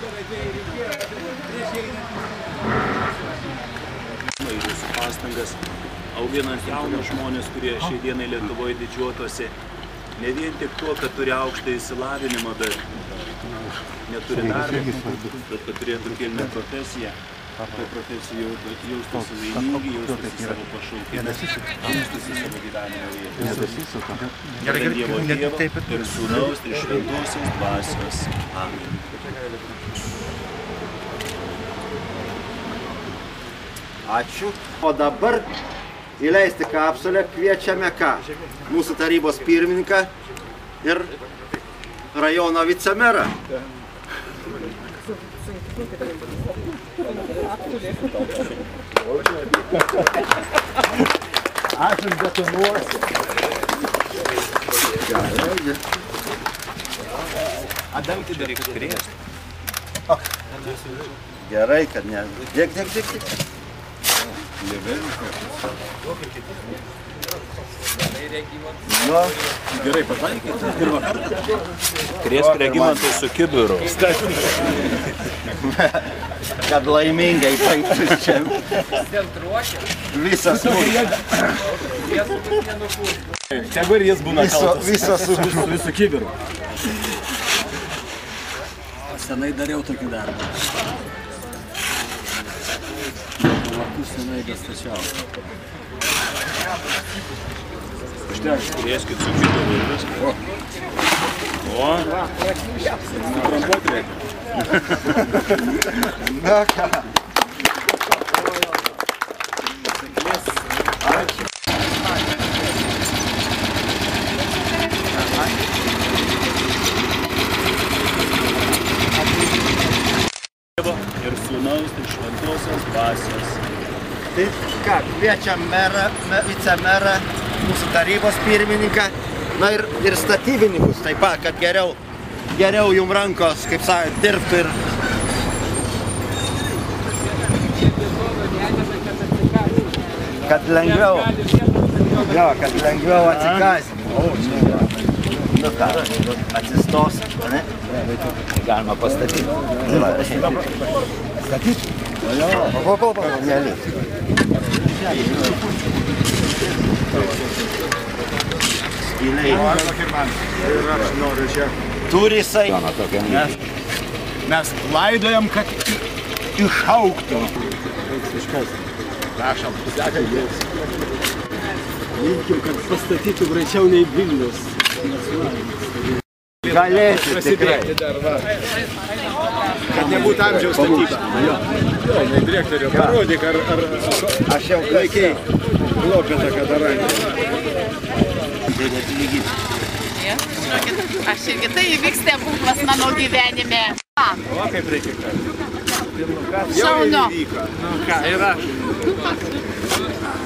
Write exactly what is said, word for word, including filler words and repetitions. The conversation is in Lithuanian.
Jūsų pastangas, auginant jaunus žmonės, kurie šiai dienai Lietuvoje didžiuotosi, ne vien tik tuo, kad turi aukštą įsilavinimą, bet neturi darbo, bet kad turėtų kilnią profesiją. Tai profesijų jaustųsi laimingi, jaustųsi savo pašaukimą, jaustųsi savo gyvenimo vietą. Dievo Tėvo ir Sūnaus ir Šventosios Dvasios. Amen. Ačiū. O dabar įleisti kapsulę kviečiame ką? Mūsų tarybos pirmininką ir rajono vicemerą. Aš jums betonuosiu. Gerai. Adamti dar reikia prieš. Gerai, kad ne. Dėk, dėk, dėk, dėk. Nu, gerai pataikyti. Pirmą kartą. Krėsk Regimantai su kibiru. Kad laimingai baigtus čia. Visas mūsų. Tegu ir jis būna kaltas. Visas su visų kibiru. Senai dariau tokį darbą. Lapus senai dastačiau. Krėskit su kibiru ir viską. O, sutrampuoti reikia. Na ką? Ir Sūnaus ir Šventosios Dvasios. Tai ką, kviečiam merą, vicemerą, mūsų tarybos pirmininką, na ir, ir statybininkus taip pat, kad geriau, geriau jum rankos, kaip sakė, dirbtų ir... Kad lengviau, jo, kad lengviau atsikąsim. Nu ką, atsistos, ne? Galima pastatyti. Statyti? Jo, po, po, po, nelis. Skiliai. Ir aš noriu čia. Turi jisai. Mes laidojam, kad išaugtų. Prašom, seka jės. Linkim, kad pastatytų greičiau nei Vilnius. Galėsi tikrai. Kad nebūtų amžiaus statyba. Direktoriau, parodyk, ar Aš jau laikai. lopėta, kad darai. Aš irgi tai įvyks stebuklas mano gyvenime. O kaip reikia ką? Šaunu. Nu ką, ir aš.